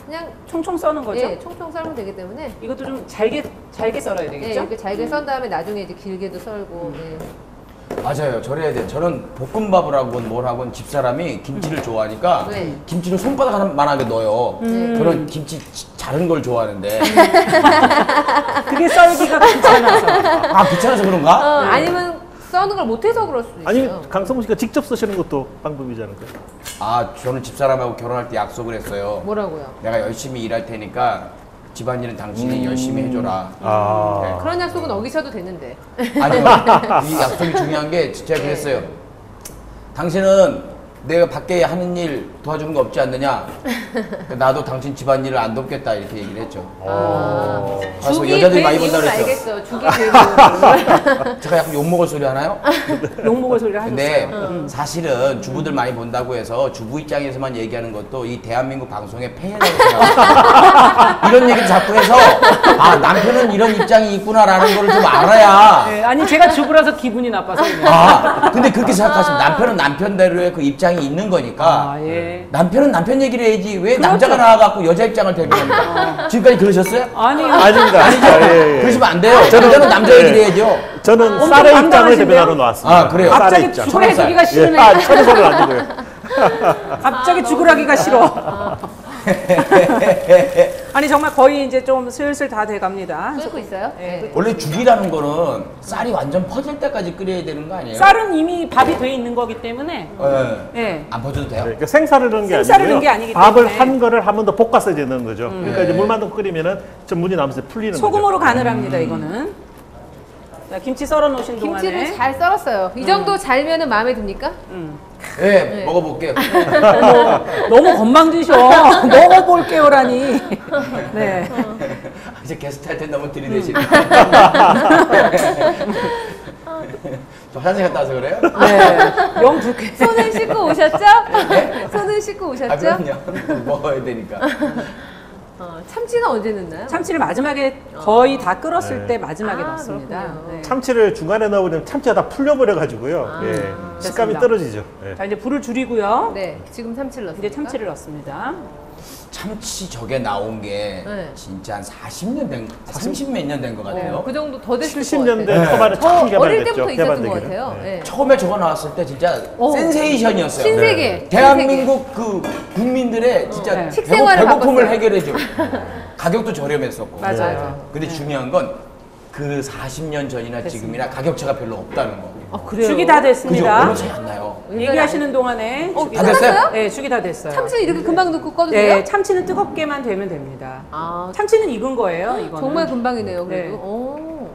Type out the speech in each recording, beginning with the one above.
그냥 총총 써는 거죠? 예, 총총 썰면 되기 때문에 이것도 좀 잘게 썰어야 되겠죠? 예, 이렇게 잘게 썬 다음에 나중에 이제 길게도 썰고 예. 맞아요. 저래야 돼. 저는 볶음밥을 하건 뭘 하건 집사람이 김치를 좋아하니까 네. 김치를 손바닥 하나만하게 넣어요. 저는 김치 자른 걸 좋아하는데. 그게 썰기가 귀찮아서. 아, 귀찮아서 그런가? 아니면 써는 걸 못해서 그럴 수도 있어요. 아니 강성훈 씨가 직접 쓰시는 것도 방법이지 않을까요? 아, 저는 집사람하고 결혼할 때 약속을 했어요. 뭐라고요? 내가 열심히 일할 테니까 집안일은 당신이 열심히 해줘라. 아. 그런 약속은 어기셔도 되는데. 아니요. 이 약속이 중요한 게 제가 그랬어요. 당신은 내가 밖에 하는 일 도와주는 거 없지 않느냐? 나도 당신 집안일을 안 돕겠다 이렇게 얘기를 했죠. 그래서 죽이 여자들이 된 많이 본다 이유는 그랬죠. 알겠어. 죽이 된 이유는. 제가 약간 욕먹을 소리 하나요? 욕먹을 소리를 근데 하셨어요. 사실은 주부들 많이 본다고 해서 주부 입장에서만 얘기하는 것도 이 대한민국 방송의 폐해라고 생각합니다. 이런 얘기를 자꾸 해서 아, 남편은 이런 입장이 있구나라는 걸 좀 알아야. 네, 아니 제가 주부라서 기분이 나빠서 그냥. 아, 근데 그렇게 생각하시면 남편은 남편대로의 그 입장이 있는 거니까 아, 예. 남편은 남편 얘기를 해야지 왜 남자가 나와갖고 여자 입장을 대변합니까? 지금까지 그러셨어요? 아니요. 아닙니다. 예, 예. 그러시면 안 돼요. 남자는 남자 얘기를 해야죠. 저는 엄청 쌀의 입장을 당당하신데요? 대변하러 나왔습니다. 아, 그래요? 쌀의 갑자기 입장. 죽을 해주기가 예, 싫네. 아, 천사를 안 주고요. 갑자기 죽을 하기가 싫어. 아니 정말 거의 이제 좀 슬슬 다 돼갑니다. 끓고 있어요? 네. 원래 죽이라는 거는 쌀이 완전 퍼질 때까지 끓여야 되는 거 아니에요? 쌀은 이미 밥이 돼 있는 거기 때문에 예. 예. 안 퍼져도 돼요? 그러니까 생쌀을 넣은 게 생쌀을 아니고요. 넣은 게 아니기 밥을 때문에. 한 거를 한 번 더 볶아서 이제 넣는 거죠. 그러니까 이제 네. 물만 더 끓이면은 좀 물이 나면서 풀리는 소금으로 거죠. 간을 합니다. 이거는. 자, 김치 썰어 놓으신 동안에 김치를 잘 썰었어요. 이 정도 잘면은 마음에 듭니까? 예, 먹어볼게요. 너무 건방지셔. 먹어볼게요라니. 네. 이제 게스트 할 때 너무 들이대시네. 저 화장실 갔다 와서 그래요? 네. 영 두께. 손을 씻고 오셨죠? 손을 씻고 아, 오셨죠? 그럼요. 먹어야 되니까. 참치는 언제 넣나요? 참치를 마지막에 거의 다 끓었을 네. 때 마지막에 아, 넣습니다. 그렇군요. 네. 참치를 중간에 넣으면 참치가 다 풀려버려가지고 예, 식감이 됐습니다. 떨어지죠. 예. 자, 이제 불을 줄이고요. 네, 지금 참치를 넣습니다. 이제 참치를 넣습니다. 참치 저게 나온 게 네. 진짜 한 40년 된, 30몇 년 된 것 같아요. 그 정도 더 됐을 것 70년대 같아요. 초반에 저 처음 어릴 개발됐죠. 때부터 있었던 것 개발되기는. 같아요. 예. 네. 처음에 저거 나왔을 때 진짜 센세이션이었어요. 신세계. 대한민국 그 국민들의 진짜 네. 식생활을 배고픔을 바꿨어요. 해결해줘. 가격도 저렴했었고. 맞아요. 근데 중요한 건 그 40년 전이나 지금이나 가격차가 별로 없다는 거. 아, 그래요? 죽이 다 그죠? 됐습니다. 별로 차이 안 나요. 얘기하시는 동안에 죽이 다 됐어요? 네, 죽이 다 됐어요. 참치 이렇게 금방 넣고 꺼도 돼요? 네, 참치는 뜨겁게만 되면 됩니다. 아, 참치는 익은 거예요, 이거는. 정말 금방이네요, 그래도. 네. 오.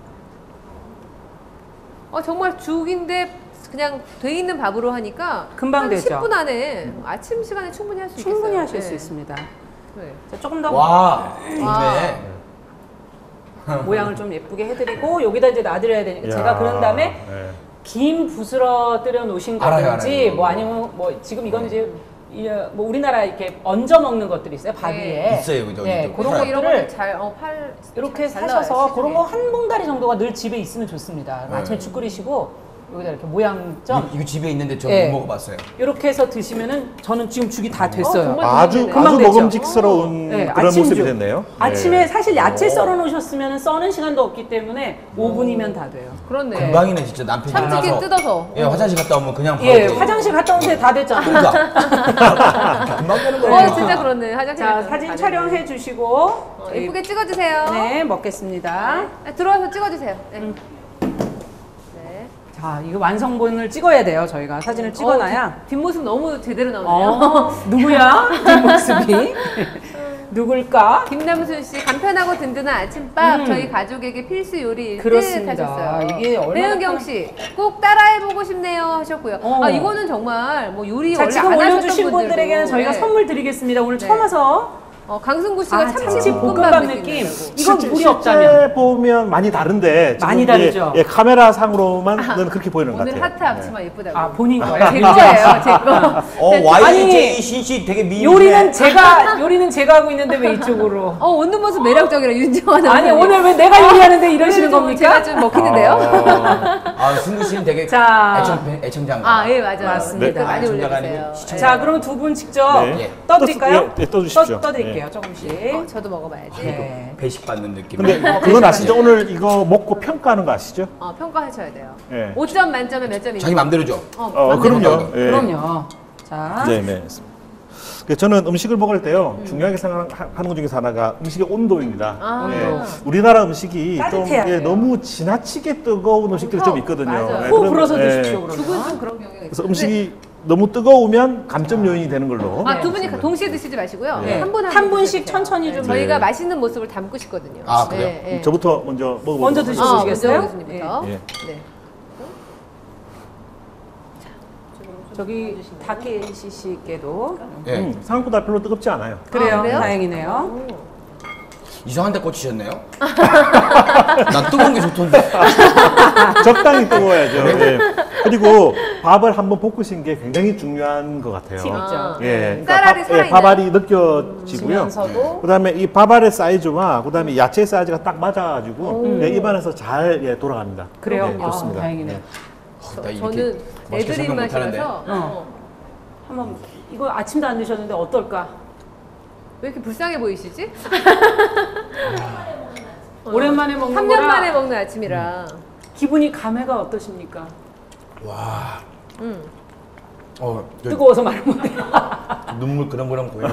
정말 죽인데 그냥 돼 있는 밥으로 하니까 금방 한 되죠. 10분 안에 아침 시간에 충분히 할 수 있겠어요. 충분히 하실 수 네. 있습니다. 네. 자, 조금 더 와, 와. 좋네. 모양을 좀 예쁘게 해드리고 여기다 이제 놔드려야 되니까 이야, 제가 그런 다음에 예. 김 부스러뜨려 놓으신 알아요, 거든지 알아요. 뭐 아니면 뭐 지금 이거는 이제 뭐 우리나라 이렇게 얹어 먹는 것들이 있어요 밥 네. 위에 있어요, 그죠? 네, 이쪽. 그런 팔아요. 이런 것들을 거를 잘 팔 이렇게 잘 사셔서 나와요, 그런 거 시중에. 한 봉다리 정도가 늘 집에 있으면 좋습니다. 아침에 죽 끓이시고 여기다 이렇게 모양 점 이거 집에 있는데 저 예. 못 먹어봤어요. 이렇게 해서 드시면은 저는 지금 죽이 다 됐어요. 정말 아주 금방 아주 됐죠? 먹음직스러운 네, 그런 아침 모습이 죽. 됐네요. 아침에 예. 사실 야채 썰어 놓으셨으면 써는 시간도 없기 때문에 5분이면 다 돼요. 그렇네. 금방이네 진짜 남편이 참치기 일어나서 뜯어서. 예, 화장실 갔다 오면 그냥 바로 예, 돼요. 화장실 갔다 오세요. 다 됐잖아요. 그러니까 금방 되는 거예요. 진짜 그렇네. 화장실. 자, 사진 촬영해 주시고 저희 예쁘게 찍어주세요. 네, 먹겠습니다. 들어와서 찍어주세요. 네. 네. 자, 이거 완성본을 찍어야 돼요. 저희가 사진을 찍어놔야. 뒷모습 너무 제대로 나오네요. 누구야? 뒷모습이? 누굴까? 김남순 씨 간편하고 든든한 아침밥 저희 가족에게 필수 요리일 듯 그렇습니다. 하셨어요. 이게 얼마나 배은경 씨 꼭 따라해보고 싶네요 하셨고요. 이거는 정말 뭐 요리 자, 원래 지금 안 올려주신 하셨던 분들에게는 분들도, 저희가 네. 선물 드리겠습니다. 오늘 네. 처음 와서. 강승구 씨가 아, 참치 볶음밥 볶음밥 느낌. 느낌. 나고. 이건 물이 실제 없다면. 보면 많이 다른데 지금 많이 다르죠? 예, 카메라 상으로만 그렇게 보이는 것 오늘 같아요. 하트 앞치마 예쁘다고. 아, 본인 거예요? 제 거예요, 제 거. YJCC 되게 미인이네. 요리는 제가 하고 있는데 왜 이쪽으로? 웃는 모습 매력적이라 윤정환 아니, 오늘 왜 내가 요리하는데 이러시는 겁니까? 제가 좀 먹히는데요? 승구 씨는 되게 자. 애청자인가. 예, 맞아요. 맞습니다. 많이 애청자가 올려주세요. 아니고 시청자. 자, 그럼 두 분 직접 네. 떠드릴까요? 예, 떠주십시오. 떠드릴게요. 먹어볼게요, 조금씩. 저도 먹어봐야지. 네. 배식 받는 느낌. 근데 그건 아시죠? 오늘 이거 먹고 평가하는 거 아시죠? 평가하셔야 돼요. 예. 5점 만점에 몇 점이에요? 자기 맘대로죠. 그럼요. 예. 그럼요. 자, 네, 네. 저는 음식을 먹을 때요 중요하게 생각하는 것 중에서 하나가 음식의 온도입니다. 온도. 우리나라 음식이 좀 따뜻해야 돼요. 너무 지나치게 뜨거운 음식들이 좀 있거든요. 맞아요. 호 그런- 불어서 예. 드십시오, 그러면. 죽은 좀 그런 경우가 있어요. 그래서 음식이 너무 뜨거우면 감점 요인이 되는 걸로. 두 분이 동시에 드시지 마시고요. 네. 한 분 한 분씩 천천히 좀. 저희가 맛있는 모습을 담고 싶거든요. 아, 그래요? 네. 저부터 먼저 먹어보도록 먼저 하겠습니다. 드셔보시겠어요? 먼저 먹겠습니다. 예. 네. 저기 다케시 씨께도. 예. 생각보다 별로 뜨겁지 않아요. 그래요? 그래요? 다행이네요. 이상한 데 꽂히셨네요? 난 뜨거운 게 좋던데. 적당히 뜨거워야죠. 예. 그리고 밥을 한번 볶으신 게 굉장히 중요한 것 같아요. 재밌죠. 예, 쌀알이 살아있나요? 밥알이 느껴지고요. 지면서도 그다음에 이 밥알의 사이즈와 그다음에 야채 사이즈가 딱 맞아가지고 입안에서 잘 돌아갑니다. 그래요? 네, 좋습니다. 다행이네요. 나 이렇게 저는 멋있게 애들입 생각 못하는데. 맛이라서 한번 이거 아침도 안 드셨는데 어떨까? 왜 이렇게 불쌍해 보이시지? 오랜만에 먹는 3년 거라 만에 먹는 아침이라. 기분이 감회가 어떠십니까? 와. 저 뜨거워서 말 못해요. 눈물 그렁그렁 고이는.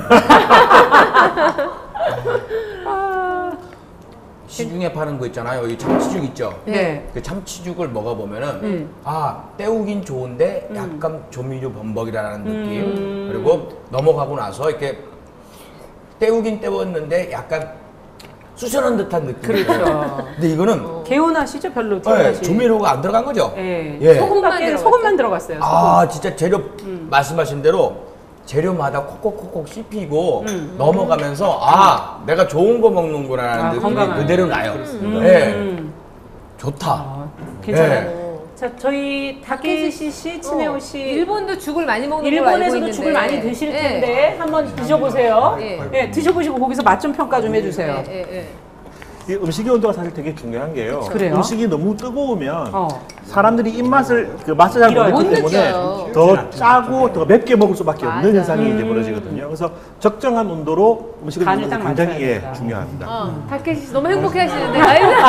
시중에 파는 거 있잖아요. 이 참치죽 있죠. 네. 그 참치죽을 먹어보면은 때우긴 좋은데 약간 조미료 범벅이라는 느낌. 그리고 넘어가고 나서 이렇게 때우긴 때웠는데 약간 수선한 듯한 느낌. 그렇죠. 근데 이거는 개운하시죠? 별로 네, 개운하시. 조미료가 안 들어간 거죠. 예. 예. 소금만 들어갔어요. 아 진짜 재료 말씀하신 대로 재료마다 콕콕콕콕 씹히고 넘어가면서 내가 좋은 거 먹는구나라는 느낌이 건강한. 그대로 나요. 예. 좋다. 괜찮아요. 자, 저희 다케시 씨, 친해오 씨. 일본도 죽을 많이 먹는 걸로 알고 일본에서도 있는데. 죽을 많이 드실 예. 텐데 한번 드셔보세요. 예. 예, 드셔보시고 거기서 맛 좀 평가 좀 해주세요. 예. 이 음식의 온도가 사실 되게 중요한 게요. 그래요? 음식이 너무 뜨거우면 어. 사람들이 입맛을 맛을 잘 잃어요. 모르기 못 때문에 느껴요. 더 짜고 더 맵게 먹을 수밖에 없는 맞아. 현상이 이제 벌어지거든요. 그래서 적정한 온도로 음식을 간을 먹는 게 딱 굉장히 맞춰야 된다. 중요합니다. 다케시 씨 너무 행복해 하시는데.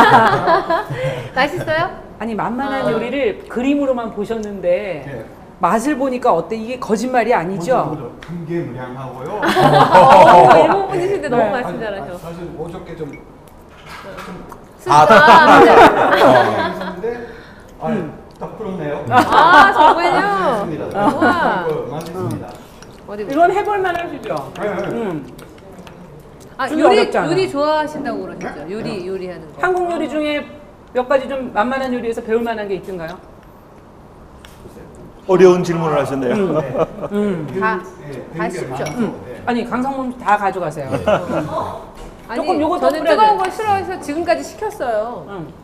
맛있어요? 아니 만만한 요리를 그림으로만 보셨는데 맛을 보니까 어때? 이게 거짓말이 아니죠? 감개무량하고요. 일본 분이신데 너무 네. 말씀 잘하셔. 사실 어저께 좀 있었는데 딱 풀었네요. 정말요? 우와. 맛있습니다. 어디 이건 해볼 만하시죠? 준비 어렵잖아. 요리 좋아하신다고 그러셨죠? 요리하는 거. 한국 요리 중에 몇 가지 좀 만만한 요리에서 배울 만한 게 있던가요? 어려운 질문을 하셨네요. 다 쉽죠. 아니 강성문 다 가져가세요. 아니, 조금 요거 저는 더 뿌려야 뜨거운 돼. 걸 싫어해서 지금까지 시켰어요.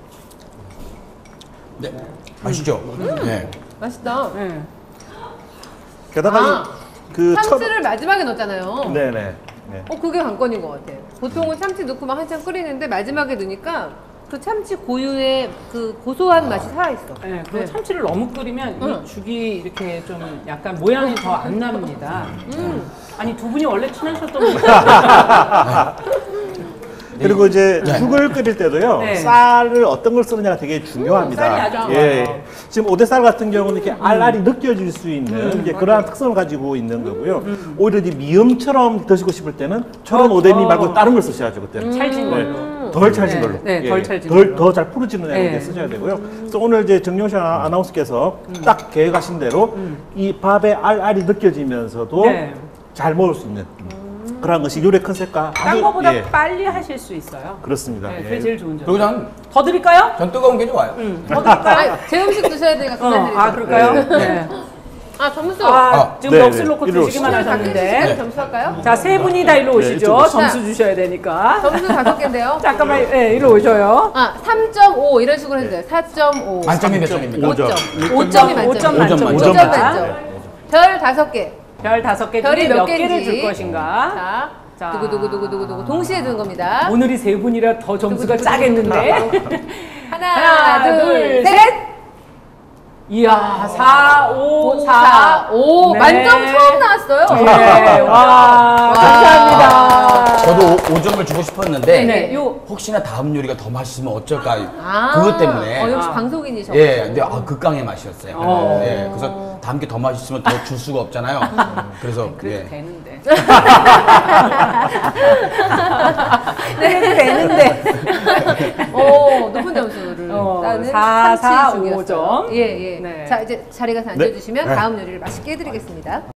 네. 맛있죠? 네. 맛있다. 네. 게다가 그 참치를 마지막에 넣었잖아요. 네네. 네. 그게 관건인 것 같아. 보통은 참치 넣고 막 한참 끓이는데 마지막에 넣으니까 그 참치 고유의 그 고소한 맛이 살아있어. 네, 그리고 참치를 너무 끓이면 이 죽이 이렇게 좀 약간 모양이 더 안 납니다. 아니 두 분이 원래 친하셨던 분이에요. 그리고 이제 죽을 끓일 때도요 네. 쌀을 어떤 걸 쓰느냐가 되게 중요합니다. 쌀이 아주 좋아요. 예. 지금 오대쌀 같은 경우는 이렇게 알알이 느껴질 수 있는 이제 그러한 특성을 가지고 있는 거고요. 오히려 이제 미음처럼 드시고 싶을 때는 초록 오대미 말고 다른 걸 쓰셔야죠 그때는. 찰진 걸로. 덜 찰진 걸로. 네, 덜 찰진 걸로. 더 잘 푸르지는 네. 네. 쓰셔야 되고요. 그래서 오늘 이제 정용실 아나운서께서 딱 계획하신 대로 이 밥에 알알이 느껴지면서도 네. 잘 먹을 수 있는 그런 것이 요리 컨셉과 딴 거보다 예, 빨리 하실 수 있어요. 그렇습니다. 네, 예. 그게 제일 좋은 점. 그리고 전 더 드릴까요? 뜨거운 게 좋아요. 더 드릴까요? 아니, 제 음식 드셔야 되니까 그만 드리세요. 그럴까요? 네. 점수. 지금 네, 넋을 네. 놓고 이리로 드시기만 다케시 하셨는데. 씨 점수 할까요? 자, 세 분이 다 일로 오시죠. 이쪽으로. 점수 주셔야 되니까. 점수 5개인데요. 잠깐만, 일로 오셔요. 3.5 이런 식으로 해주세요. 4.5. 만점이 몇 점입니까? 5점. 5점이 만점. 5점 만점. 5점 5점 만점. 별 5개. 별 5개 별이 중에 몇 몇 개를 개인지. 줄 것인가? 자, 자. 두구두구두구두구 동시에 드는 겁니다. 오늘이 세 분이라 더 점수가 짜겠는데. 하나, 둘, 셋. 이야, 4, 5, 4. 5. 네. 만점 처음 나왔어요. 예, 와, 감사합니다. 요 5점을 주고 싶었는데 네, 요 혹시나 다음 요리가 더 맛있으면 어쩔까 아, 그것 때문에 역시 아. 방송인이셔. 예, 근데 극강의 맛이었어요. 어. 네, 그래서 다음 게 더 맛있으면 더 줄 수가 없잖아요. 그래서 그래도 예. 되는데. 그래도 되는데. 높은 점수를 따는 4, 4, 참치 죽이었어요. 5점. 예, 예. 네. 자, 이제 자리 가서 네. 앉아주시면 다음 요리를 맛있게 해드리겠습니다.